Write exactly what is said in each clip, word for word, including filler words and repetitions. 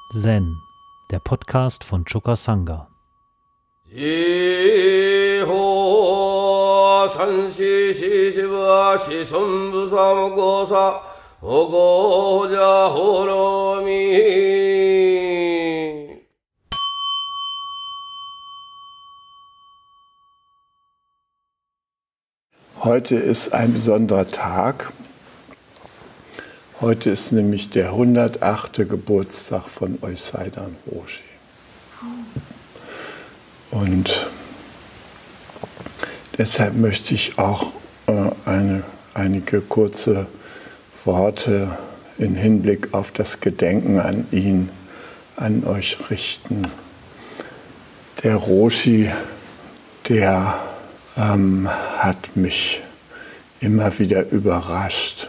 Zen, der Podcast von Choka Sangha. Heute ist ein besonderer Tag. Heute ist nämlich der hundertachte Geburtstag von Oisaidan Roshi. Und deshalb möchte ich auch äh, eine, einige kurze Worte in Hinblick auf das Gedenken an ihn, an euch richten. Der Roshi, der ähm, hat mich immer wieder überrascht.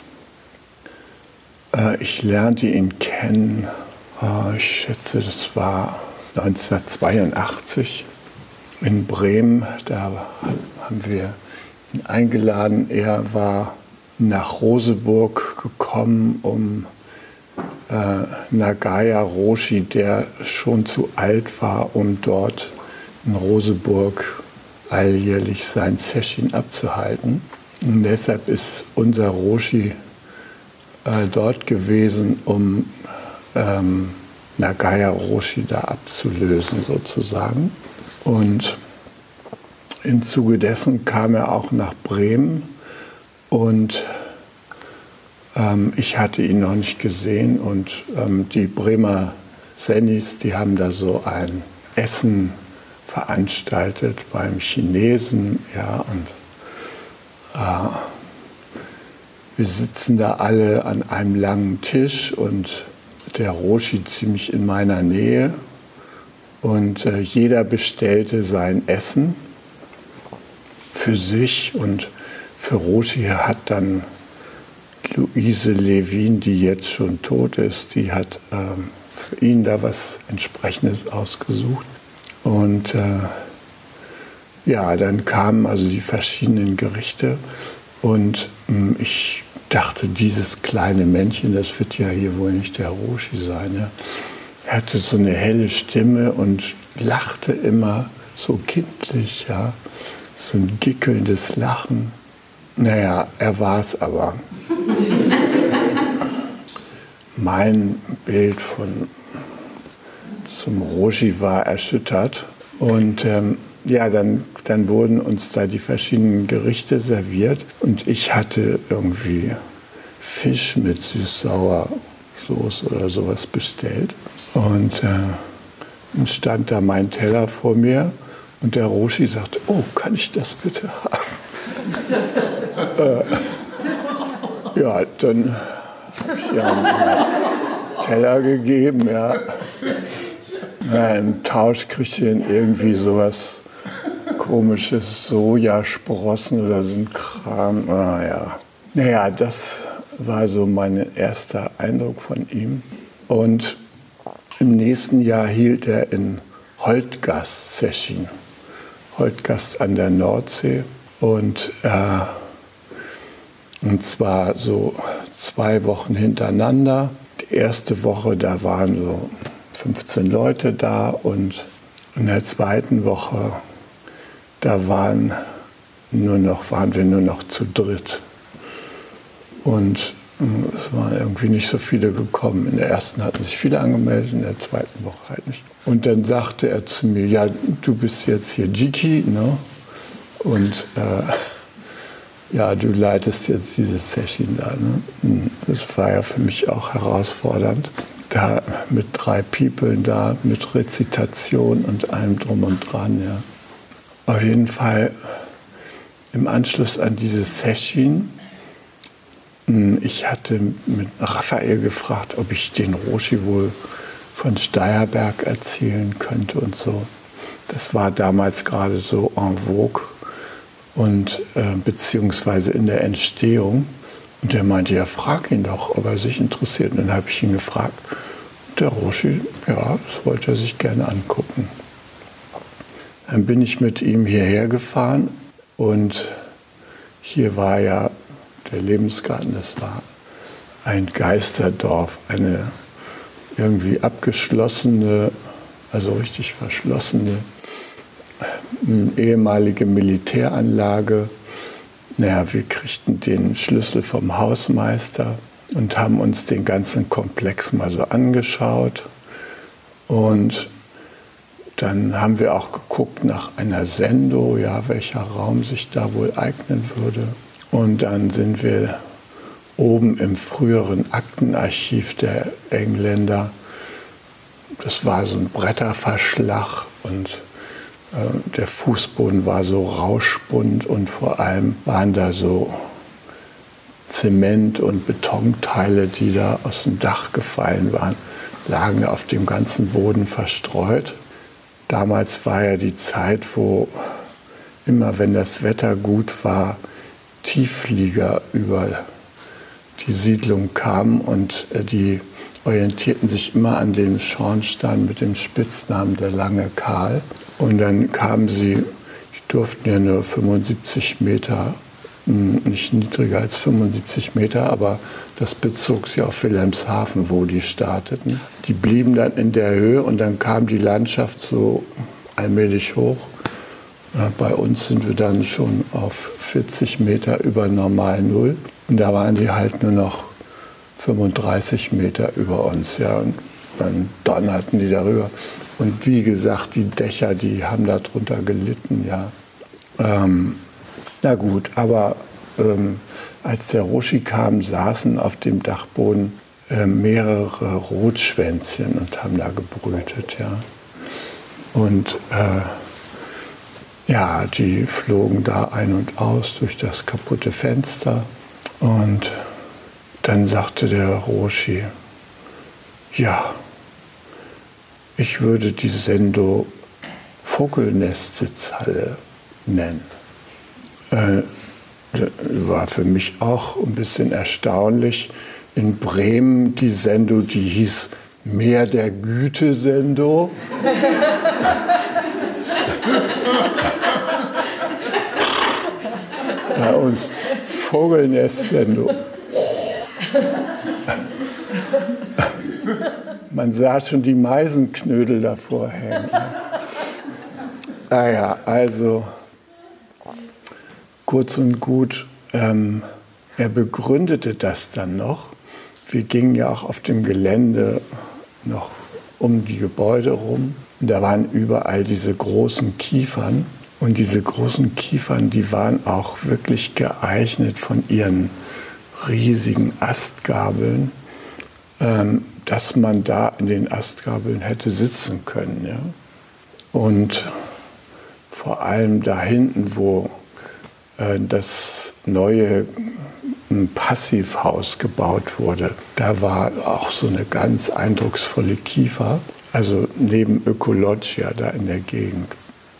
Äh, ich lernte ihn kennen, äh, ich schätze, das war neunzehnhundertzweiundachtzig in Bremen. Da haben wir ihn eingeladen. Er war nach Roseburg gekommen, um äh, Nagaya Roshi, der schon zu alt war, um dort in Roseburg alljährlich sein Sesshin abzuhalten. Und deshalb ist unser Roshi äh, dort gewesen, um ähm, Nagaya Roshi da abzulösen sozusagen. Und im Zuge dessen kam er auch nach Bremen und ähm, ich hatte ihn noch nicht gesehen und ähm, die Bremer Zennis, die haben da so ein Essen veranstaltet beim Chinesen, ja, und äh, wir sitzen da alle an einem langen Tisch und der Roshi ziemlich in meiner Nähe und äh, jeder bestellte sein Essen für sich und für Roshi hat dann Luise Levin, die jetzt schon tot ist, die hat ähm, für ihn da was Entsprechendes ausgesucht. Und äh, ja, dann kamen also die verschiedenen Gerichte und mh, ich dachte, dieses kleine Männchen, das wird ja hier wohl nicht der Roshi sein. Ja. Er hatte so eine helle Stimme und lachte immer so kindlich, ja, so ein gickelndes Lachen. Naja, er war es aber. Mein Bild von zum Roshi war erschüttert und ähm, ja, dann, dann wurden uns da die verschiedenen Gerichte serviert und ich hatte irgendwie Fisch mit Süß-Sauer-Soße oder sowas bestellt und äh, dann stand da mein Teller vor mir und der Roshi sagte, oh, kann ich das bitte haben? äh, ja, dann habe ich ihm einen Teller gegeben, ja. Ja, im Tausch kriegte ich irgendwie sowas komisches Sojasprossen oder so ein Kram. Ah, ja. Naja, das war so mein erster Eindruck von ihm. Und im nächsten Jahr hielt er in Holtgast Sesshin, Holtgast an der Nordsee. Und, äh, und zwar so zwei Wochen hintereinander. Die erste Woche, da waren so fünfzehn Leute da und in der zweiten Woche, da waren, nur noch, waren wir nur noch zu dritt. Und es waren irgendwie nicht so viele gekommen. In der ersten hatten sich viele angemeldet, in der zweiten Woche halt nicht. Und dann sagte er zu mir, ja, du bist jetzt hier Jiki, ne? Und äh, ja, du leitest jetzt dieses Sesshin da. Ne? Das war ja für mich auch herausfordernd. Da mit drei People da, mit Rezitation und allem drum und dran. Ja. Auf jeden Fall im Anschluss an dieses Sesshin, ich hatte mit Raphael gefragt, ob ich den Roshi wohl von Steyerberg erzählen könnte und so. Das war damals gerade so en vogue und äh, beziehungsweise in der Entstehung. Und der meinte, ja, frag ihn doch, ob er sich interessiert. Und dann habe ich ihn gefragt. Der Roshi, ja, das wollte er sich gerne angucken. Dann bin ich mit ihm hierher gefahren und hier war ja der Lebensgarten, das war ein Geisterdorf, eine irgendwie abgeschlossene, also richtig verschlossene ehemalige Militäranlage. Naja, wir kriegten den Schlüssel vom Hausmeister und haben uns den ganzen Komplex mal so angeschaut. Und dann haben wir auch geguckt nach einer Sendo, ja, welcher Raum sich da wohl eignen würde. Und dann sind wir oben im früheren Aktenarchiv der Engländer. Das war so ein Bretterverschlag und äh, der Fußboden war so rauschbunt und vor allem waren da so Zement- und Betonteile, die da aus dem Dach gefallen waren, lagen auf dem ganzen Boden verstreut. Damals war ja die Zeit, wo immer, wenn das Wetter gut war, Tiefflieger über die Siedlung kamen und die orientierten sich immer an dem Schornstein mit dem Spitznamen der lange Karl. Und dann kamen sie, die durften ja nur fünfundsiebzig Meter, nicht niedriger als fünfundsiebzig Meter, aber das bezog sich auf Wilhelmshaven, wo die starteten. Die blieben dann in der Höhe und dann kam die Landschaft so allmählich hoch. Bei uns sind wir dann schon auf vierzig Meter über normal Null. Und da waren die halt nur noch fünfunddreißig Meter über uns. Ja. Und dann donnerten die darüber. Und wie gesagt, die Dächer, die haben darunter gelitten. Ja. Ähm, na gut, aber ähm, als der Roshi kam, saßen auf dem Dachboden äh, mehrere Rotschwänzchen und haben da gebrütet. Ja. Und äh, ja, die flogen da ein und aus durch das kaputte Fenster. Und dann sagte der Roshi, ja, ich würde die Sendo Vogelnestsitzhalle nennen. Äh, war für mich auch ein bisschen erstaunlich. In Bremen die Sendo, die hieß Meer der Güte Sendo. Bei uns Vogelnest-Sendo. Man sah schon die Meisenknödel davor hängen. Ah ja, also kurz und gut, ähm, er begründete das dann noch. Wir gingen ja auch auf dem Gelände noch um die Gebäude rum. Und da waren überall diese großen Kiefern. Und diese großen Kiefern, die waren auch wirklich geeignet von ihren riesigen Astgabeln, ähm, dass man da in den Astgabeln hätte sitzen können. Ja? Und vor allem da hinten, wo äh, das neue Passivhaus gebaut wurde, da war auch so eine ganz eindrucksvolle Kiefer, also neben Ökologia da in der Gegend.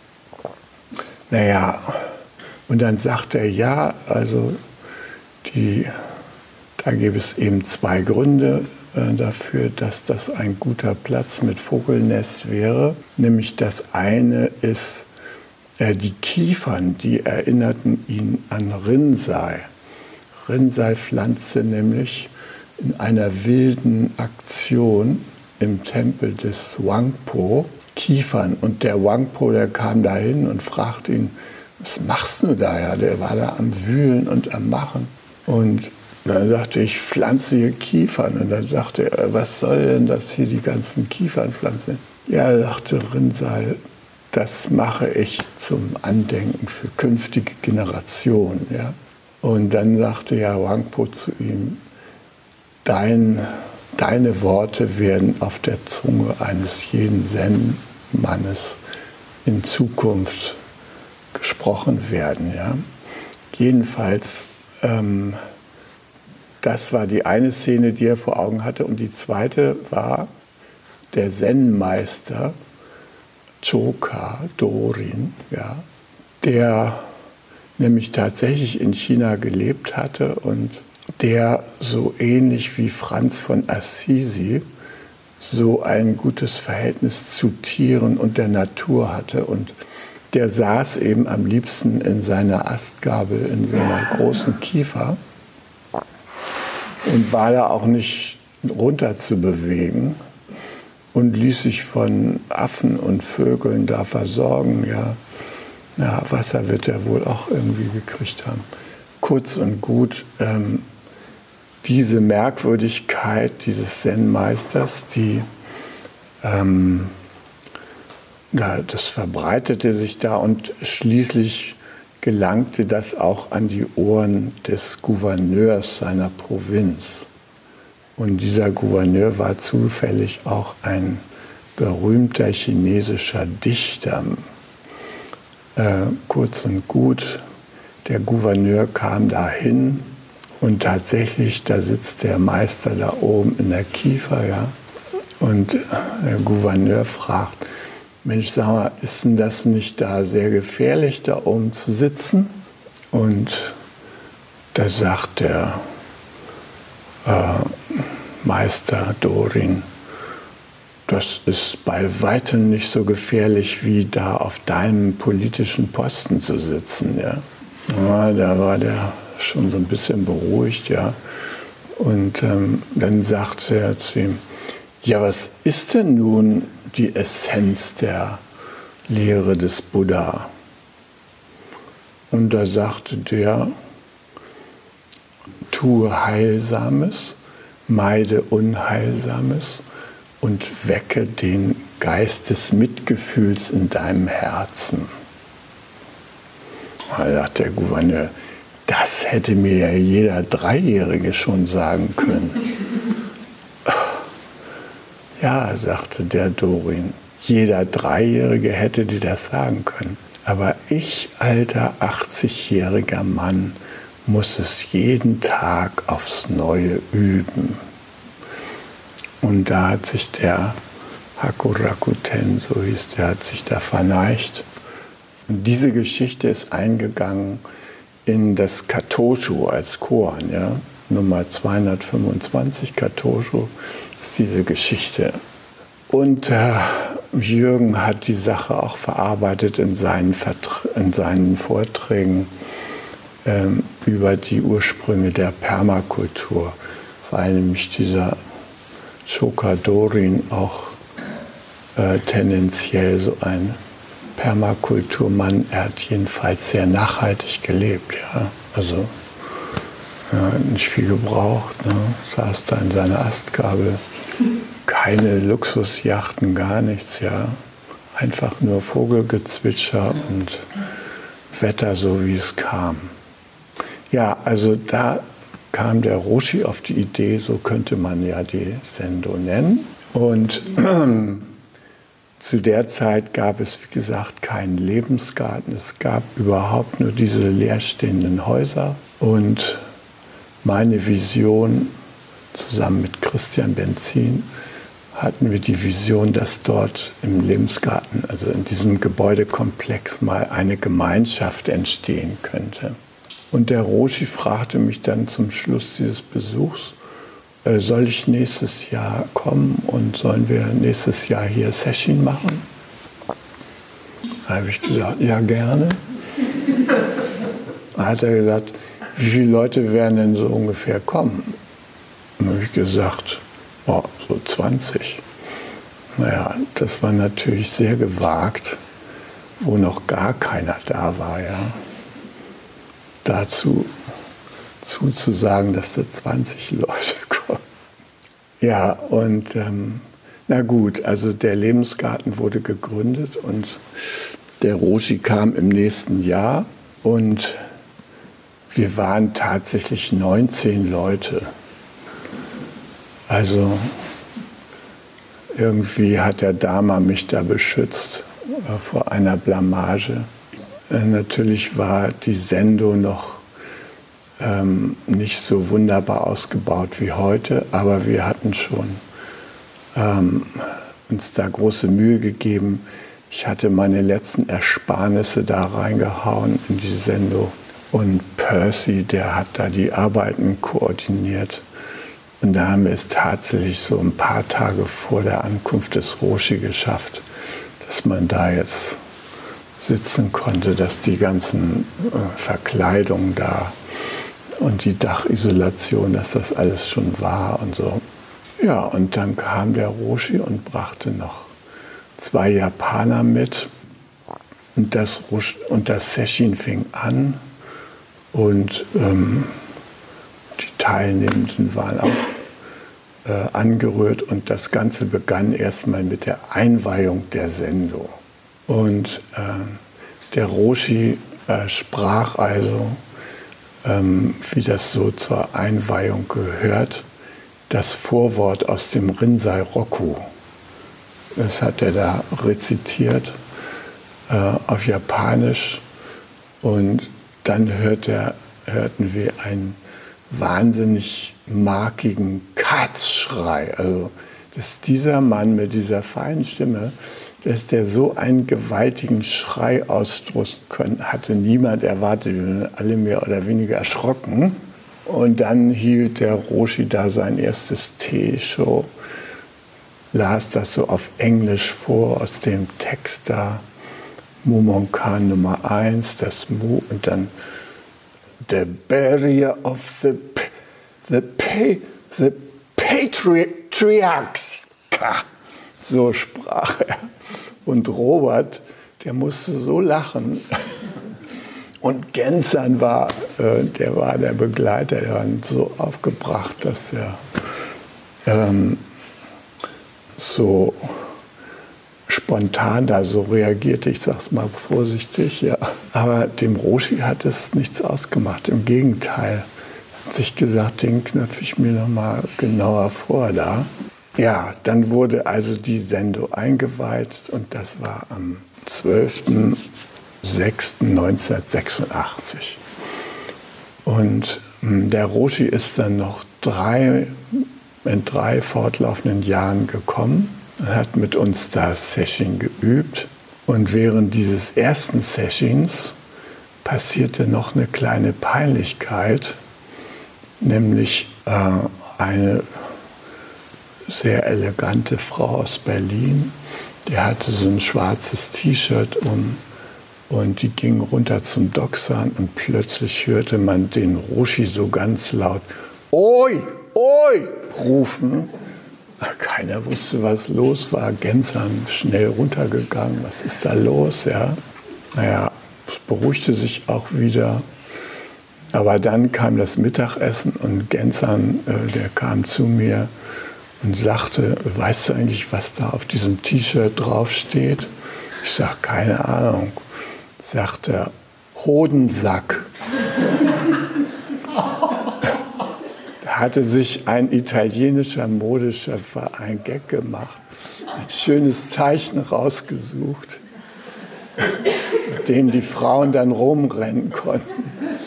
Naja, und dann sagt er, ja, also die, da gäbe es eben zwei Gründe äh, dafür, dass das ein guter Platz mit Vogelnest wäre. Nämlich das eine ist, äh, die Kiefern, die erinnerten ihn an Rinzai. Rinzai pflanzte nämlich in einer wilden Aktion im Tempel des Wangpo Kiefern. Und der Wangpo, der kam dahin und fragte ihn, was machst du da? Ja, der war da am Wühlen und am Machen. Und dann sagte ich, pflanze hier Kiefern. Und dann sagte er, was soll denn das hier, die ganzen Kiefern pflanzen? Ja, sagte Rinzai, das mache ich zum Andenken für künftige Generationen. Ja. Und dann sagte ja Wangpo zu ihm, dein, deine Worte werden auf der Zunge eines jeden Zen-Mannes in Zukunft gesprochen werden. Ja. Jedenfalls, ähm, das war die eine Szene, die er vor Augen hatte. Und die zweite war der Zen-Meister Choka Dorin, ja, der nämlich tatsächlich in China gelebt hatte und der so ähnlich wie Franz von Assisi so ein gutes Verhältnis zu Tieren und der Natur hatte. Und der saß eben am liebsten in seiner Astgabel in so einer großen Kiefer und war da auch nicht runter zu bewegen. und ließ sich von Affen und Vögeln da versorgen. Ja, ja, Wasser wird er wohl auch irgendwie gekriegt haben. Kurz und gut, ähm, diese Merkwürdigkeit dieses Zen-Meisters, die, ähm, ja, das verbreitete sich da und schließlich gelangte das auch an die Ohren des Gouverneurs seiner Provinz. Und dieser Gouverneur war zufällig auch ein berühmter chinesischer Dichter. Äh, kurz und gut, der Gouverneur kam dahin und tatsächlich, da sitzt der Meister da oben in der Kiefer, ja, und der Gouverneur fragt, Mensch, sag mal, ist denn das nicht da sehr gefährlich, da oben zu sitzen? Und da sagt der äh, Meister Dorin, das ist bei weitem nicht so gefährlich, wie da auf deinem politischen Posten zu sitzen. Ja. Ja, da war der schon so ein bisschen beruhigt. Ja. Und ähm, dann sagte er zu ihm, ja, was ist denn nun die Essenz der Lehre des Buddha? Und da sagte der, tue Heilsames, meide Unheilsames und wecke den Geist des Mitgefühls in deinem Herzen. Da sagt der Gouverneur, das hätte mir ja jeder Dreijährige schon sagen können. Ja, sagte der Dorin, jeder Dreijährige hätte dir das sagen können. Aber ich, alter achtzigjähriger Mann, muss es jeden Tag aufs Neue üben. Und da hat sich der Hakurakuten, so hieß der, hat sich da verneigt. Und diese Geschichte ist eingegangen in das Katoshu als Koan, ja? Nummer zweihundertfünfundzwanzig, Katoshu, ist diese Geschichte. Und äh, Jürgen hat die Sache auch verarbeitet in seinen, Vertr- in seinen Vorträgen ähm, über die Ursprünge der Permakultur, weil nämlich dieser Choka Dorin auch äh, tendenziell so ein Permakulturmann, er hat jedenfalls sehr nachhaltig gelebt, ja, also ja, nicht viel gebraucht, ne? Saß da in seiner Astgabel, keine Luxusjachten, gar nichts, ja, einfach nur Vogelgezwitscher und Wetter, so wie es kam. Ja, also da kam der Roshi auf die Idee, so könnte man ja die Zendo nennen. Und äh, zu der Zeit gab es, wie gesagt, keinen Lebensgarten. Es gab überhaupt nur diese leerstehenden Häuser. Und meine Vision, zusammen mit Christian Benzin, hatten wir die Vision, dass dort im Lebensgarten, also in diesem Gebäudekomplex, mal eine Gemeinschaft entstehen könnte. Und der Roshi fragte mich dann zum Schluss dieses Besuchs, äh, soll ich nächstes Jahr kommen und sollen wir nächstes Jahr hier Session machen? Da habe ich gesagt, ja gerne. Da hat er gesagt, wie viele Leute werden denn so ungefähr kommen? Dann habe ich gesagt, oh, so zwanzig. Naja, das war natürlich sehr gewagt, wo noch gar keiner da war, ja. Dazu zuzusagen, dass da zwanzig Leute kommen. Ja, und ähm, na gut, also der Lebensgarten wurde gegründet und der Roshi kam im nächsten Jahr und wir waren tatsächlich neunzehn Leute. Also irgendwie hat der Dharma mich da beschützt äh, vor einer Blamage. Äh, natürlich war die Zendo noch ähm, nicht so wunderbar ausgebaut wie heute, aber wir hatten schon ähm, uns da große Mühe gegeben. Ich hatte meine letzten Ersparnisse da reingehauen in die Zendo. Und Percy, der hat da die Arbeiten koordiniert. Und da haben wir es tatsächlich so ein paar Tage vor der Ankunft des Roshi geschafft, dass man da jetzt sitzen konnte, dass die ganzen äh, Verkleidungen da und die Dachisolation, dass das alles schon war und so. Ja, und dann kam der Roshi und brachte noch zwei Japaner mit. Und das, und das Sesshin fing an. Und ähm, die Teilnehmenden waren auch äh, angerührt. Und das Ganze begann erstmal mit der Einweihung der Sendo. Und äh, der Roshi äh, sprach also, ähm, wie das so zur Einweihung gehört, das Vorwort aus dem Rinzai Roku. Das hat er da rezitiert äh, auf Japanisch. Und dann hört er, hörten wir einen wahnsinnig markigen Katzschrei. Also, dass dieser Mann mit dieser feinen Stimme, dass der so einen gewaltigen Schrei ausstoßen können, hatte niemand erwartet. Wir waren alle mehr oder weniger erschrocken. Und dann hielt der Roshi da sein erstes Teeshow, las das so auf Englisch vor aus dem Text da, Mumonkan Nummer eins, das Mu und dann The Barrier of the, the, the Patriarchs. So sprach er. Und Robert, der musste so lachen. Und Genzan war, äh, der war der Begleiter, der war so aufgebracht, dass er ähm, so spontan da so reagierte. Ich sag's mal vorsichtig, ja. Aber dem Roshi hat es nichts ausgemacht. Im Gegenteil, hat sich gesagt, den knöpfe ich mir noch mal genauer vor da. Ja, dann wurde also die Sendo eingeweiht und das war am zwölften sechsten neunzehnhundertsechsundachtzig. Und mh, der Roshi ist dann noch drei, in drei fortlaufenden Jahren gekommen und hat mit uns das Sesshin geübt. Und während dieses ersten Seshins passierte noch eine kleine Peinlichkeit, nämlich äh, eine sehr elegante Frau aus Berlin, die hatte so ein schwarzes T-Shirt um und die ging runter zum Doksan und plötzlich hörte man den Roshi so ganz laut Oi, Oi rufen. Keiner wusste, was los war. Genzan schnell runtergegangen. Was ist da los? Ja? Naja, es beruhigte sich auch wieder. Aber dann kam das Mittagessen und Genzan, äh, der kam zu mir und sagte, weißt du eigentlich, was da auf diesem T-Shirt draufsteht? Ich sage, keine Ahnung. Sagt er, Hodensack. Da hatte sich ein italienischer Modeschöpfer ein Gag gemacht, ein schönes Zeichen rausgesucht, mit dem die Frauen dann rumrennen konnten,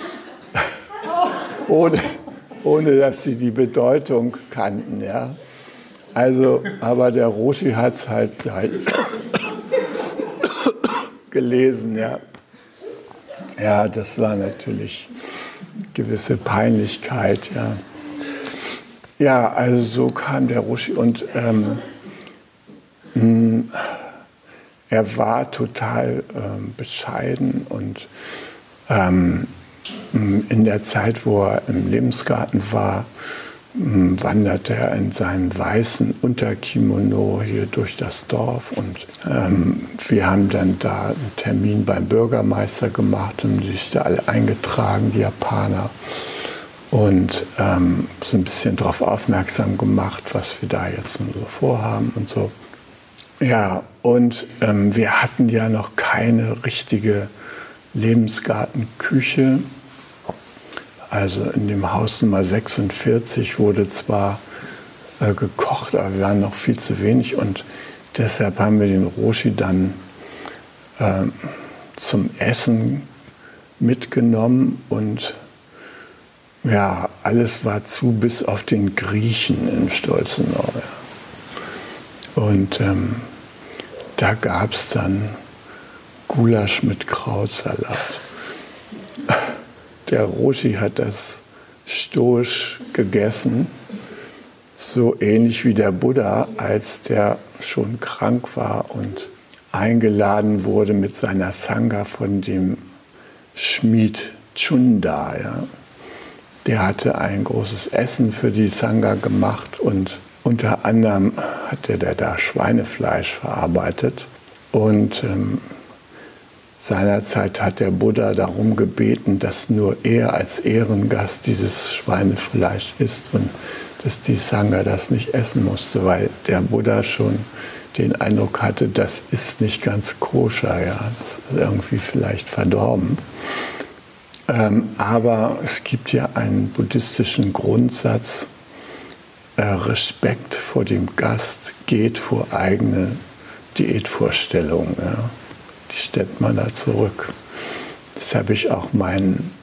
ohne, ohne dass sie die Bedeutung kannten. Ja. Also, aber der Roshi hat es halt gleich gelesen, ja. Ja, das war natürlich gewisse Peinlichkeit, ja. Ja, also so kam der Roshi und ähm, mh, er war total ähm, bescheiden und ähm, in der Zeit, wo er im Lebensgarten war, wanderte er in seinem weißen Unterkimono hier durch das Dorf und ähm, wir haben dann da einen Termin beim Bürgermeister gemacht und sich da alle eingetragen, die Japaner, und ähm, so ein bisschen darauf aufmerksam gemacht, was wir da jetzt nun so vorhaben und so. Ja, und ähm, wir hatten ja noch keine richtige Lebensgartenküche. Also in dem Haus Nummer sechsundvierzig wurde zwar äh, gekocht, aber wir waren noch viel zu wenig und deshalb haben wir den Roshi dann äh, zum Essen mitgenommen und ja, alles war zu, bis auf den Griechen in Stolzenau. Und ähm, da gab es dann Gulasch mit Krautsalat. Der Roshi hat das stoisch gegessen, so ähnlich wie der Buddha, als der schon krank war und eingeladen wurde mit seiner Sangha von dem Schmied Chunda. Ja. Der hatte ein großes Essen für die Sangha gemacht und Unter anderem hatte der da Schweinefleisch verarbeitet und ähm, seinerzeit hat der Buddha darum gebeten, dass nur er als Ehrengast dieses Schweinefleisch isst und dass die Sangha das nicht essen musste, weil der Buddha schon den Eindruck hatte, das ist nicht ganz koscher, ja, das ist irgendwie vielleicht verdorben. Ähm, aber es gibt ja einen buddhistischen Grundsatz, äh, Respekt vor dem Gast geht vor eigene Diätvorstellungen. Ja. Die stellt man da zurück. Das habe ich auch meinen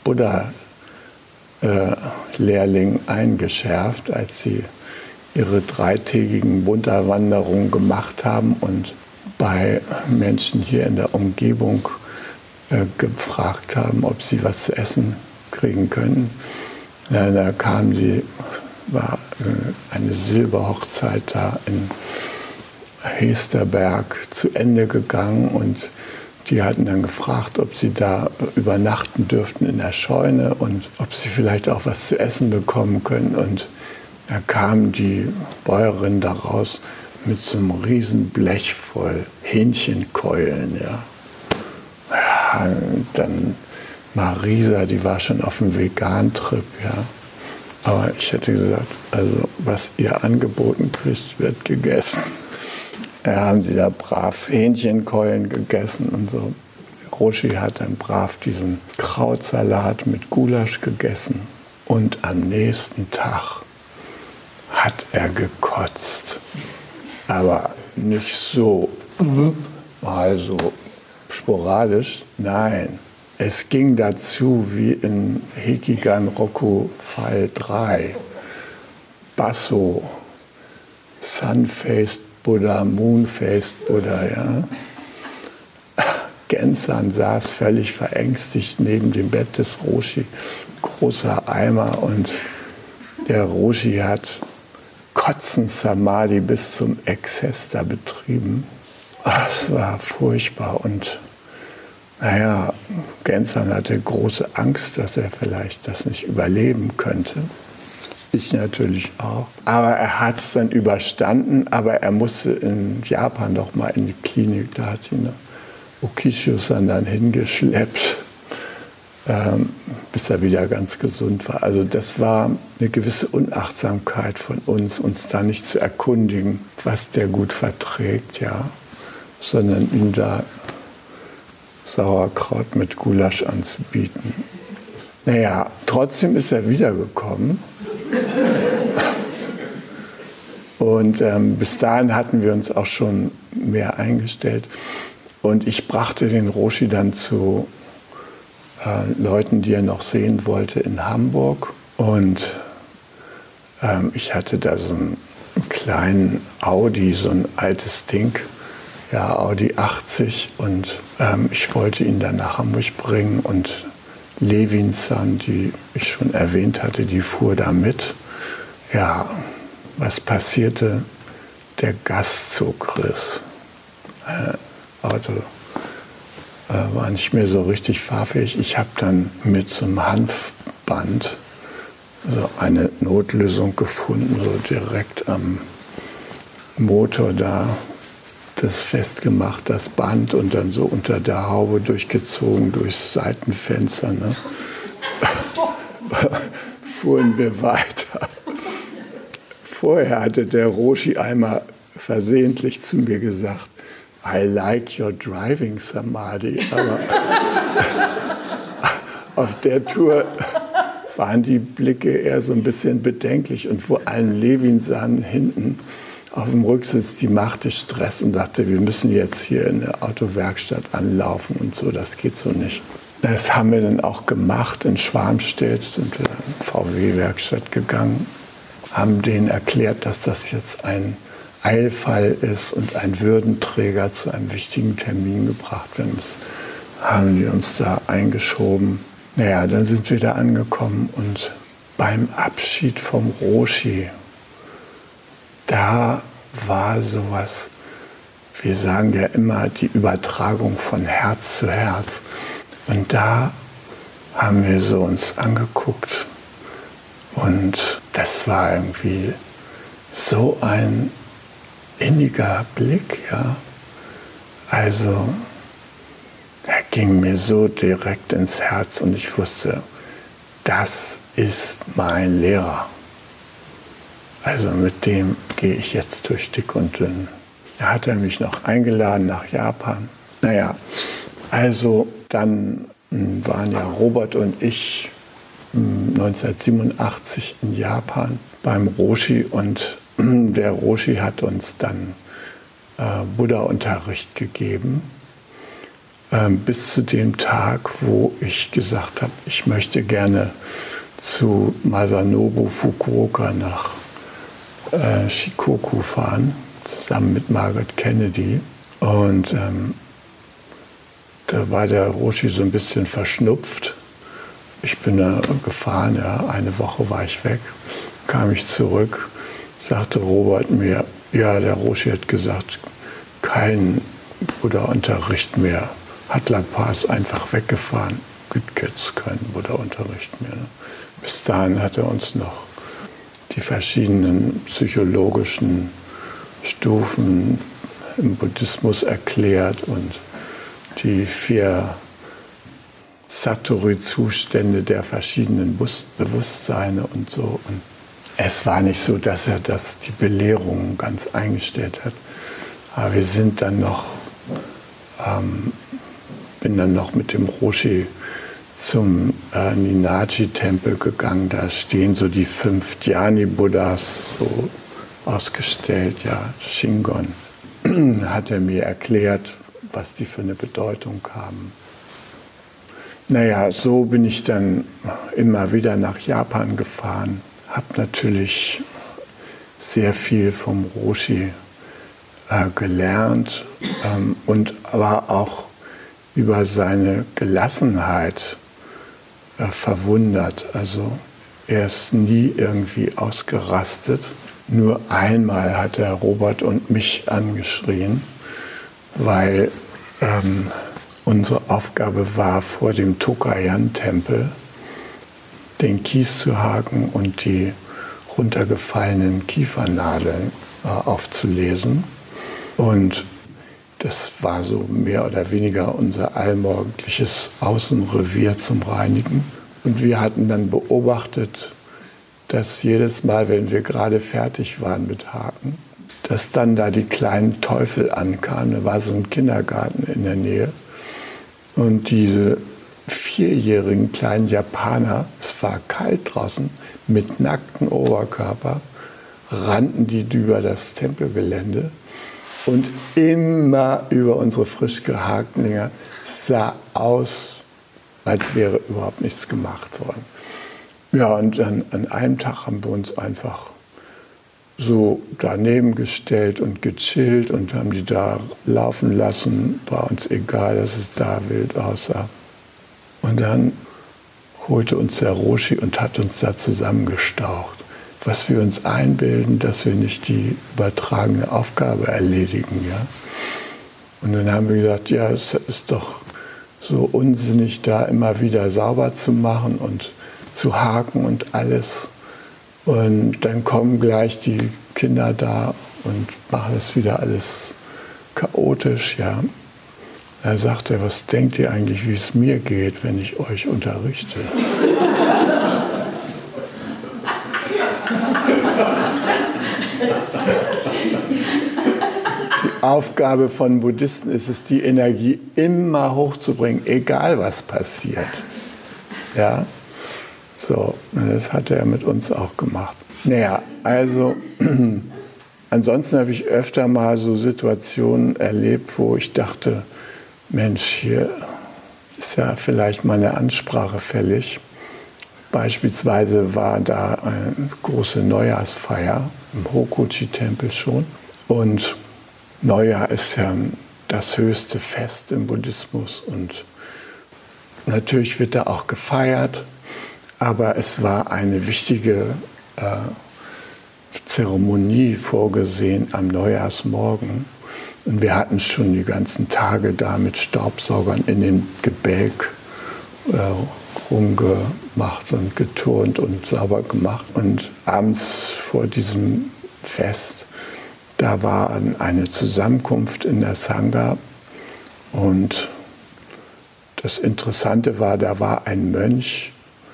Buddha-Lehrlingen äh, eingeschärft, als sie ihre dreitägigen Buddha-Wanderungen gemacht haben und bei Menschen hier in der Umgebung äh, gefragt haben, ob sie was zu essen kriegen können. Ja, da kam die, war äh, eine Silberhochzeit da in Hesterberg zu Ende gegangen und die hatten dann gefragt, ob sie da übernachten dürften in der Scheune und ob sie vielleicht auch was zu essen bekommen können. Und da kam die Bäuerin da raus mit so einem riesen Blech voll Hähnchenkeulen. Ja. Ja, dann Marisa, die war schon auf dem Vegan-Trip. Ja. Aber ich hätte gesagt, also was ihr angeboten kriegt, wird gegessen. Da haben sie da brav Hähnchenkeulen gegessen und so. Roshi hat dann brav diesen Krautsalat mit Gulasch gegessen. Und am nächsten Tag hat er gekotzt. Aber nicht so, mal so sporadisch, nein. Es ging dazu wie in Hekigan Roku Fall drei. Basso, Sun-Faced Buddha, Moon-Faced Buddha, ja. Genzan saß völlig verängstigt neben dem Bett des Roshi, großer Eimer, und der Roshi hat Kotzen-Samadhi bis zum Exzess da betrieben. Es war furchtbar und naja, Genzan hatte große Angst, dass er vielleicht das nicht überleben könnte. Ich natürlich auch. Aber er hat es dann überstanden, aber er musste in Japan doch mal in die Klinik, da hat ihn Okishio-san dann hingeschleppt, ähm, bis er wieder ganz gesund war. Also das war eine gewisse Unachtsamkeit von uns, uns da nicht zu erkundigen, was der gut verträgt, ja, sondern ihm da Sauerkraut mit Gulasch anzubieten. Naja, trotzdem ist er wiedergekommen. Und ähm, bis dahin hatten wir uns auch schon mehr eingestellt. Und ich brachte den Roshi dann zu äh, Leuten, die er noch sehen wollte in Hamburg. Und ähm, ich hatte da so einen kleinen Audi, so ein altes Ding, ja, Audi achtzig. Und ähm, ich wollte ihn dann nach Hamburg bringen. Und Levin-san, die ich schon erwähnt hatte, die fuhr da mit. Ja, was passierte? Der Gastzug riss. Äh, Auto äh, war nicht mehr so richtig fahrfähig. Ich habe dann mit so einem Hanfband so eine Notlösung gefunden, so direkt am Motor da, das festgemacht, das Band, und dann so unter der Haube durchgezogen, durchs Seitenfenster. Ne? Fuhren wir weiter. Vorher hatte der Roshi einmal versehentlich zu mir gesagt, I like your driving, Samadhi. Aber auf der Tour waren die Blicke eher so ein bisschen bedenklich. Und vor allem Levin-san hinten auf dem Rücksitz, die machte Stress und dachte, wir müssen jetzt hier in der Autowerkstatt anlaufen und so, das geht so nicht. Das haben wir dann auch gemacht. In Schwarmstedt sind wir in die V W-Werkstatt gegangen, haben denen erklärt, dass das jetzt ein Eilfall ist und ein Würdenträger zu einem wichtigen Termin gebracht werden muss. Haben die uns da eingeschoben. Naja, dann sind wir da angekommen und beim Abschied vom Roshi, da war sowas, wir sagen ja immer, die Übertragung von Herz zu Herz. Und da haben wir so uns angeguckt und das war irgendwie so ein inniger Blick, ja. Also, er ging mir so direkt ins Herz und ich wusste, das ist mein Lehrer. Also mit dem gehe ich jetzt durch dick und dünn. Da hat er mich noch eingeladen nach Japan. Naja, also dann waren ja Robert und ich neunzehnhundertsiebenundachtzig in Japan beim Roshi und der Roshi hat uns dann äh, Buddha-Unterricht gegeben, äh, bis zu dem Tag, wo ich gesagt habe, ich möchte gerne zu Masanobu Fukuoka nach äh, Shikoku fahren, zusammen mit Margaret Kennedy. Und ähm, da war der Roshi so ein bisschen verschnupft. Ich bin da gefahren, ja, eine Woche war ich weg, kam ich zurück, sagte Robert mir, ja, der Roshi hat gesagt, kein Buddha-Unterricht mehr, hat La Paz einfach weggefahren, gibt jetzt keinen Buddha-Unterricht mehr. Ne? Bis dahin hat er uns noch die verschiedenen psychologischen Stufen im Buddhismus erklärt und die vier Satori-Zustände der verschiedenen Bewusstseine und so. Und es war nicht so, dass er das, die Belehrung ganz eingestellt hat. Aber wir sind dann noch, ähm, bin dann noch mit dem Roshi zum äh, Ninnaji-Tempel gegangen. Da stehen so die fünf Dhyani-Buddhas so ausgestellt, ja, Shingon. Hat er mir erklärt, was die für eine Bedeutung haben. Naja, so bin ich dann immer wieder nach Japan gefahren, habe natürlich sehr viel vom Roshi äh, gelernt ähm, und war auch über seine Gelassenheit äh, verwundert. Also er ist nie irgendwie ausgerastet. Nur einmal hat er Robert und mich angeschrien, weil ähm, unsere Aufgabe war, vor dem Tokayan-Tempel den Kies zu haken und die runtergefallenen Kiefernadeln äh, aufzulesen. Und das war so mehr oder weniger unser allmorgendliches Außenrevier zum Reinigen. Und wir hatten dann beobachtet, dass jedes Mal, wenn wir gerade fertig waren mit Haken, dass dann da die kleinen Teufel ankamen. Da war so ein Kindergarten in der Nähe. Und diese vierjährigen kleinen Japaner, es war kalt draußen, mit nacktem Oberkörper, rannten die über das Tempelgelände. Und immer über unsere frisch gehakten Dinger sah aus, als wäre überhaupt nichts gemacht worden. Ja, und dann an einem Tag haben wir uns einfach so daneben gestellt und gechillt und haben die da laufen lassen. War uns egal, dass es da wild aussah. Und dann holte uns der Roshi und hat uns da zusammengestaucht. Was wir uns einbilden, dass wir nicht die übertragene Aufgabe erledigen. Ja? Und dann haben wir gesagt, ja, es ist doch so unsinnig, da immer wieder sauber zu machen und zu haken und alles. Und dann kommen gleich die Kinder da und machen es wieder alles chaotisch. Ja. Da sagt er, was denkt ihr eigentlich, wie es mir geht, wenn ich euch unterrichte? Die Aufgabe von Buddhisten ist es, die Energie immer hochzubringen, egal was passiert. Ja? So, das hat er mit uns auch gemacht. Naja, also ansonsten habe ich öfter mal so Situationen erlebt, wo ich dachte, Mensch, hier ist ja vielleicht mal eine Ansprache fällig. Beispielsweise war da eine große Neujahrsfeier im Hokuji-Tempel schon. Und Neujahr ist ja das höchste Fest im Buddhismus. Und natürlich wird da auch gefeiert. Aber es war eine wichtige äh, Zeremonie vorgesehen am Neujahrsmorgen. Und wir hatten schon die ganzen Tage da mit Staubsaugern in den Gebälk äh, rumgemacht und geturnt und sauber gemacht. Und abends vor diesem Fest. Da war eine Zusammenkunft in der Sangha und das Interessante war, da war ein Mönch,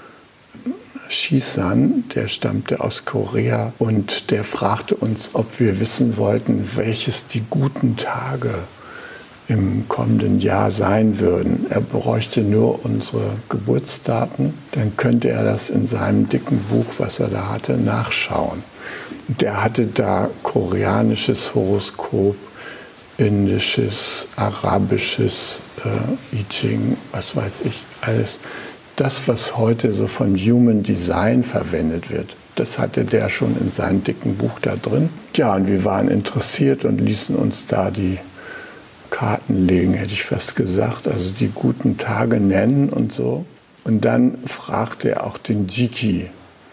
Shisan, der stammte aus Korea und der fragte uns, ob wir wissen wollten, welches die guten Tage im kommenden Jahr sein würden. Er bräuchte nur unsere Geburtsdaten, dann könnte er das in seinem dicken Buch, was er da hatte, nachschauen. Und der hatte da koreanisches Horoskop, indisches, arabisches, äh, I Ching, was weiß ich, alles. Das, was heute so von Human Design verwendet wird, das hatte der schon in seinem dicken Buch da drin. Ja, und wir waren interessiert und ließen uns da die Karten legen, hätte ich fast gesagt, also die guten Tage nennen und so. Und dann fragte er auch den Jiki,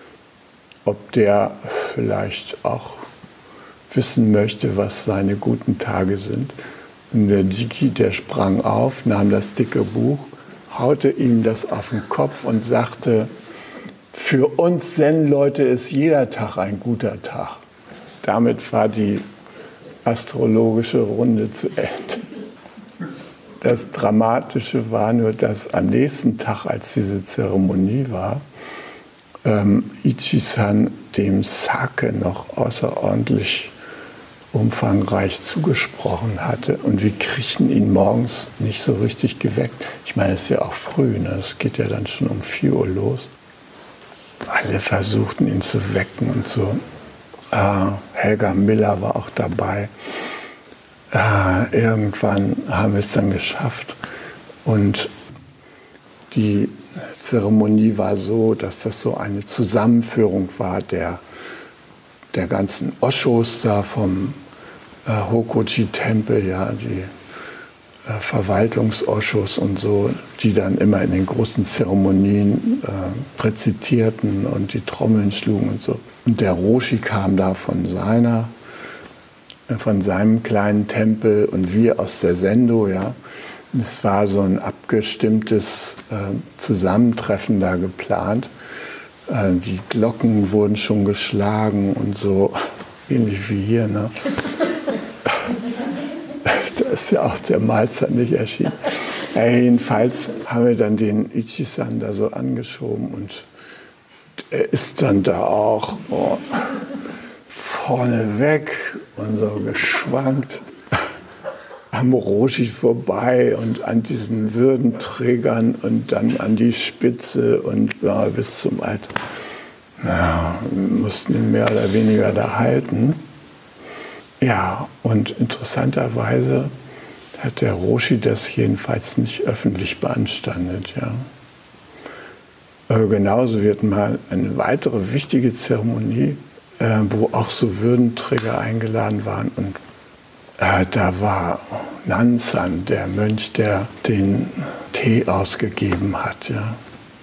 ob der vielleicht auch wissen möchte, was seine guten Tage sind. Und der Jiki, der sprang auf, nahm das dicke Buch, haute ihm das auf den Kopf und sagte, für uns Zen-Leute ist jeder Tag ein guter Tag. Damit war die astrologische Runde zu Ende. Das Dramatische war nur, dass am nächsten Tag, als diese Zeremonie war, ähm, Ichi-san dem Sake noch außerordentlich umfangreich zugesprochen hatte. Und wir kriegten ihn morgens nicht so richtig geweckt. Ich meine, es ist ja auch früh, ne? Es geht ja dann schon um vier Uhr los. Alle versuchten, ihn zu wecken und so. Äh, Helga Miller war auch dabei. Äh, irgendwann haben wir es dann geschafft. Und die Zeremonie war so, dass das so eine Zusammenführung war der, der ganzen Oshos da vom äh, Hokoji-Tempel, ja, die äh, Verwaltungs-Oshos und so, die dann immer in den großen Zeremonien äh, rezitierten und die Trommeln schlugen und so. Und der Roshi kam da von seiner, äh, von seinem kleinen Tempel und wir aus der Sendo, ja. Es war so ein abgestimmtes äh, Zusammentreffen da geplant. Äh, die Glocken wurden schon geschlagen und so, ähnlich wie hier. Ne? Da ist ja auch der Meister nicht erschienen. Ja, jedenfalls haben wir dann den Ichi-san da so angeschoben und er ist dann da auch oh, vorne weg und so geschwankt am Roshi vorbei und an diesen Würdenträgern und dann an die Spitze und ja, bis zum Alter. Ja, mussten ihn mehr oder weniger da halten. Ja, und interessanterweise hat der Roshi das jedenfalls nicht öffentlich beanstandet. Ja. Aber genauso wird mal eine weitere wichtige Zeremonie, äh, wo auch so Würdenträger eingeladen waren und Äh, da war Nanzan, der Mönch, der den Tee ausgegeben hat. Ja.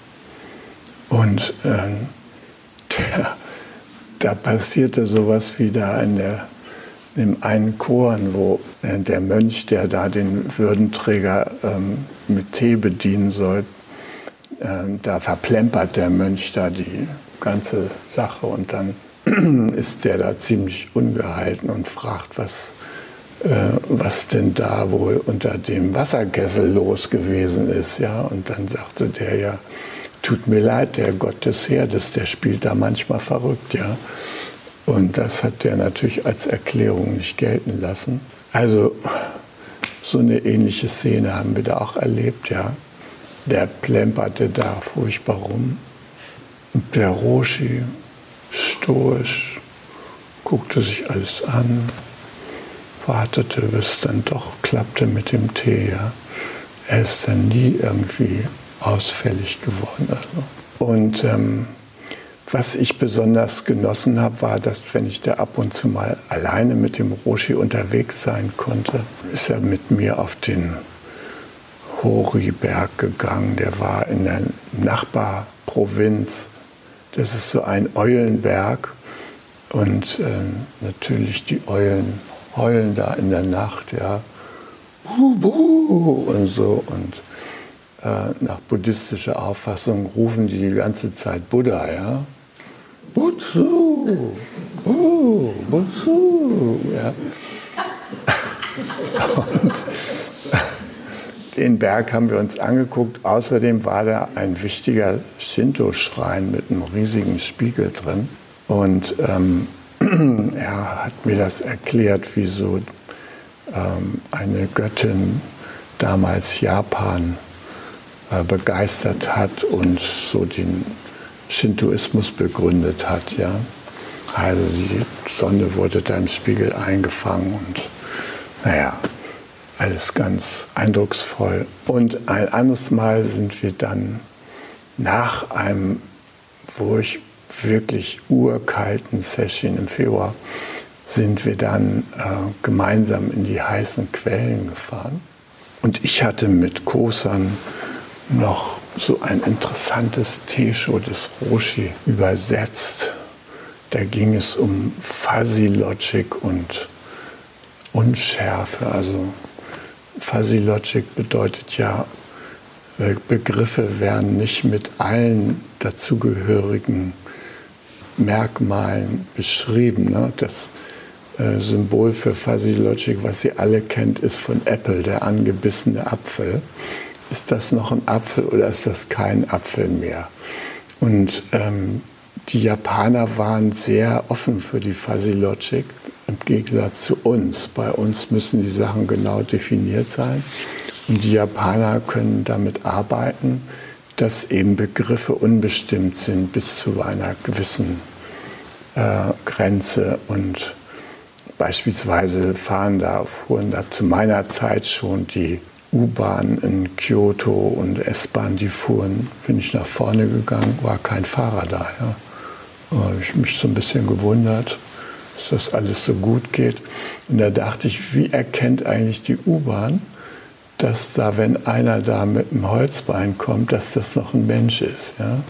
Und ähm, der, da passierte sowas wie da in, der, in dem einen Koran, wo äh, der Mönch, der da den Würdenträger ähm, mit Tee bedienen soll, äh, da verplempert der Mönch da die ganze Sache und dann ist der da ziemlich ungehalten und fragt, was was denn da wohl unter dem Wasserkessel los gewesen ist. Ja? Und dann sagte der ja, tut mir leid, der Gott des Herdes, der spielt da manchmal verrückt. Ja? Und das hat der natürlich als Erklärung nicht gelten lassen. Also so eine ähnliche Szene haben wir da auch erlebt. Ja? Der plemperte da furchtbar rum. Und der Roshi, stoisch, guckte sich alles an, wartete, bis es dann doch klappte mit dem Tee. Ja. Er ist dann nie irgendwie ausfällig geworden. Also. Und ähm, was ich besonders genossen habe, war, dass wenn ich da ab und zu mal alleine mit dem Roshi unterwegs sein konnte, ist er mit mir auf den Hori-Berg gegangen. Der war in der Nachbarprovinz. Das ist so ein Eulenberg. Und ähm, natürlich die Eulen heulen da in der Nacht, ja, und so. Und äh, nach buddhistischer Auffassung rufen die die ganze Zeit Buddha, ja. Butsu, Uh, wozu? Ja. Und den Berg haben wir uns angeguckt. Außerdem war da ein wichtiger Shinto-Schrein mit einem riesigen Spiegel drin. Und ähm, er hat mir das erklärt, wie so ähm, eine Göttin damals Japan äh, begeistert hat und so den Shintoismus begründet hat. Ja? Also die Sonne wurde da im Spiegel eingefangen und naja, alles ganz eindrucksvoll. Und ein anderes Mal sind wir dann nach einem, wo ich wirklich urkalten Session im Februar, sind wir dann äh, gemeinsam in die heißen Quellen gefahren. Und ich hatte mit Kosan noch so ein interessantes Teeshow des Roshi übersetzt. Da ging es um Fuzzy Logic und Unschärfe. Also Fuzzy Logic bedeutet ja, Begriffe werden nicht mit allen dazugehörigen Merkmalen beschrieben. Ne? Das äh, Symbol für Fuzzy Logic, was ihr alle kennt, ist von Apple, der angebissene Apfel. Ist das noch ein Apfel oder ist das kein Apfel mehr? Und ähm, die Japaner waren sehr offen für die Fuzzy Logic, im Gegensatz zu uns. Bei uns müssen die Sachen genau definiert sein. Und die Japaner können damit arbeiten, dass eben Begriffe unbestimmt sind bis zu einer gewissen äh, Grenze. Und beispielsweise fahren da, fuhren da zu meiner Zeit schon die U-Bahn in Kyoto und S-Bahn, die fuhren, bin ich nach vorne gegangen, war kein Fahrer da. Ja. Da habe ich mich so ein bisschen gewundert, dass das alles so gut geht. Und da dachte ich, wie erkennt eigentlich die U-Bahn, dass da, wenn einer da mit einem Holzbein kommt, dass das noch ein Mensch ist. Ja?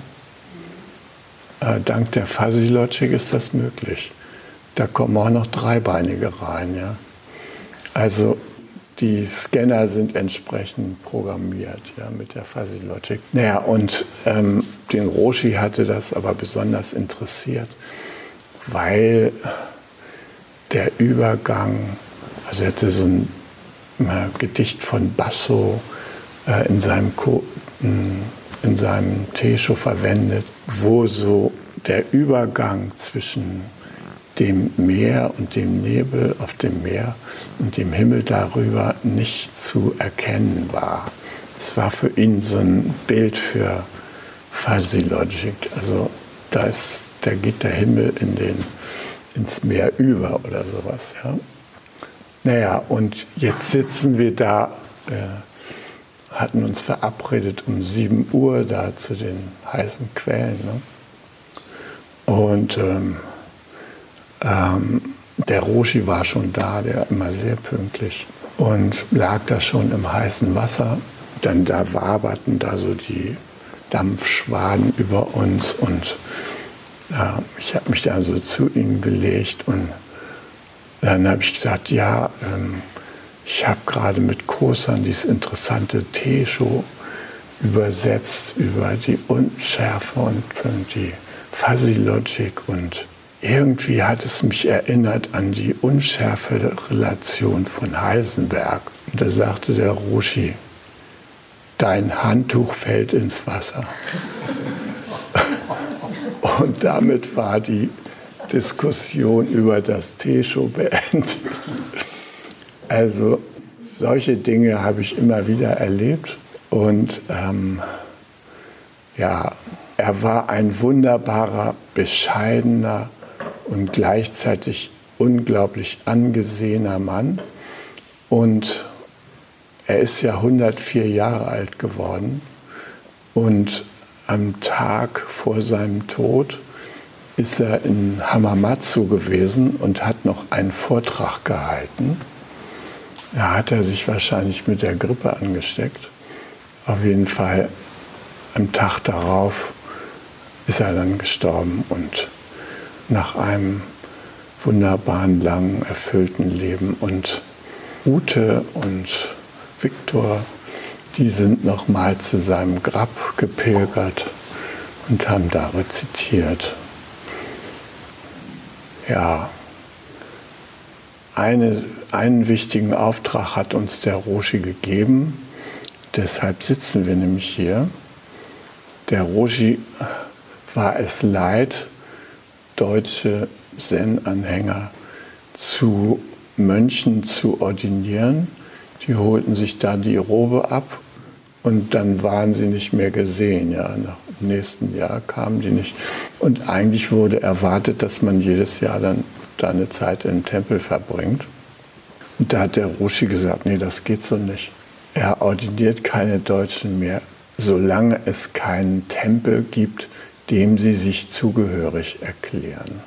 Äh, dank der Fuzzy Logic ist das möglich. Da kommen auch noch Dreibeinige rein. Ja? Also die Scanner sind entsprechend programmiert, ja, mit der Fuzzy Logic. Naja, und ähm, den Roshi hatte das aber besonders interessiert, weil der Übergang, also er hatte so ein äh, Gedicht von Basso äh, in seinem, Ko in seinem Teeshow verwendet, wo so der Übergang zwischen dem Meer und dem Nebel auf dem Meer und dem Himmel darüber nicht zu erkennen war. Es war für ihn so ein Bild für Fuzzy Logic. Also da, ist, da geht der Himmel in den, ins Meer über oder sowas. Ja. Naja, und jetzt sitzen wir da, äh, hatten uns verabredet um sieben Uhr da zu den heißen Quellen. Ne? Und ähm, Ähm, der Roshi war schon da, der war immer sehr pünktlich und lag da schon im heißen Wasser. Dann da waberten da so die Dampfschwaden über uns und äh, ich habe mich da so zu ihm gelegt und dann habe ich gesagt, ja, ähm, ich habe gerade mit Kosan dieses interessante Teeshow übersetzt über die Unschärfe und, und die Fuzzy Logic und irgendwie hat es mich erinnert an die Unschärfe-Relation von Heisenberg. Und da sagte der Roshi, dein Handtuch fällt ins Wasser. Und damit war die Diskussion über das Teeshow beendet. Also solche Dinge habe ich immer wieder erlebt. Und ähm, ja, er war ein wunderbarer, bescheidener und gleichzeitig unglaublich angesehener Mann. Und er ist ja hundertvier Jahre alt geworden. Und am Tag vor seinem Tod ist er in Hamamatsu gewesen und hat noch einen Vortrag gehalten. Da hat er sich wahrscheinlich mit der Grippe angesteckt. Auf jeden Fall am Tag darauf ist er dann gestorben und nach einem wunderbaren, langen, erfüllten Leben. Und Ute und Viktor, die sind noch mal zu seinem Grab gepilgert und haben da rezitiert. ja, eine, einen wichtigen Auftrag hat uns der Roshi gegeben. Deshalb sitzen wir nämlich hier. Der Roshi war es leid, deutsche Zen-Anhänger zu Mönchen zu ordinieren. Die holten sich da die Robe ab und dann waren sie nicht mehr gesehen. Ja, nach dem nächsten Jahr kamen die nicht. Und eigentlich wurde erwartet, dass man jedes Jahr dann da eine Zeit im Tempel verbringt. Und da hat der Roshi gesagt, nee, das geht so nicht. Er ordiniert keine Deutschen mehr, solange es keinen Tempel gibt, dem sie sich zugehörig erklären.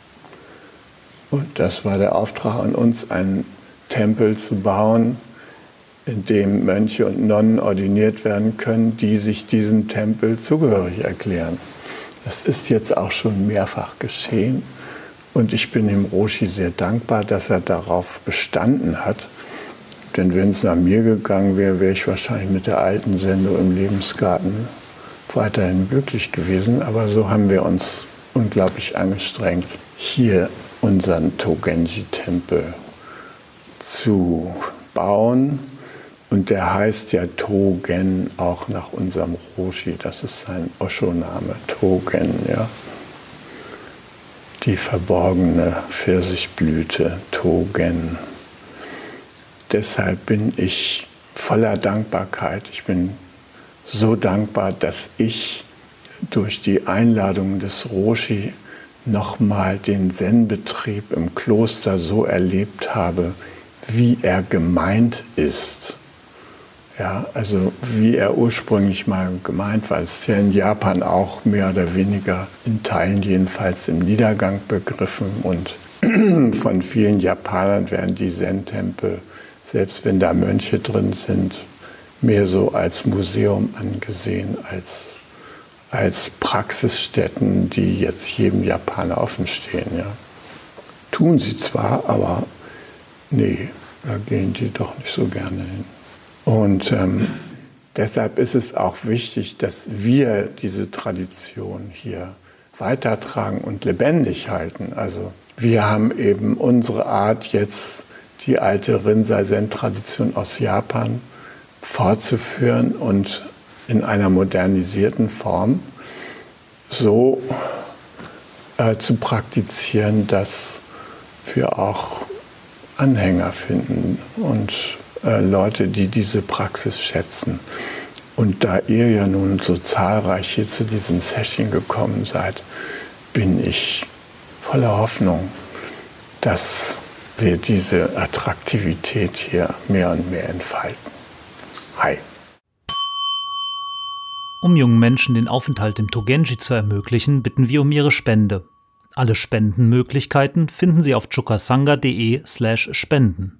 Und das war der Auftrag an uns, einen Tempel zu bauen, in dem Mönche und Nonnen ordiniert werden können, die sich diesem Tempel zugehörig erklären. Das ist jetzt auch schon mehrfach geschehen. Und ich bin dem Roshi sehr dankbar, dass er darauf bestanden hat. Denn wenn es nach mir gegangen wäre, wäre ich wahrscheinlich mit der alten Sendung im Lebensgarten weiterhin glücklich gewesen. Aber so haben wir uns unglaublich angestrengt, hier unseren Togenji-Tempel zu bauen. Und der heißt ja Togen, auch nach unserem Roshi. Das ist sein Osho-Name, Togen, ja. Die verborgene Pfirsichblüte, Togen. Deshalb bin ich voller Dankbarkeit. Ich bin so dankbar, dass ich durch die Einladung des Roshi nochmal den Zen-Betrieb im Kloster so erlebt habe, wie er gemeint ist. Ja, also wie er ursprünglich mal gemeint war. Es ist ja in Japan auch mehr oder weniger, in Teilen jedenfalls, im Niedergang begriffen. Und von vielen Japanern werden die Zen-Tempel, selbst wenn da Mönche drin sind, mehr so als Museum angesehen, als, als Praxisstätten, die jetzt jedem Japaner offen stehen. Ja. Tun sie zwar, aber nee, da gehen die doch nicht so gerne hin. Und ähm, deshalb ist es auch wichtig, dass wir diese Tradition hier weitertragen und lebendig halten. Also wir haben eben unsere Art, jetzt die alte Rinzai-Zen-Tradition aus Japan fortzuführen und in einer modernisierten Form so äh, zu praktizieren, dass wir auch Anhänger finden und äh, Leute, die diese Praxis schätzen. Und da ihr ja nun so zahlreich hier zu diesem Session gekommen seid, bin ich voller Hoffnung, dass wir diese Attraktivität hier mehr und mehr entfalten. Hi. Um jungen Menschen den Aufenthalt im Togenji zu ermöglichen, bitten wir um ihre Spende. Alle Spendenmöglichkeiten finden Sie auf chukasanga punkt de slash spenden.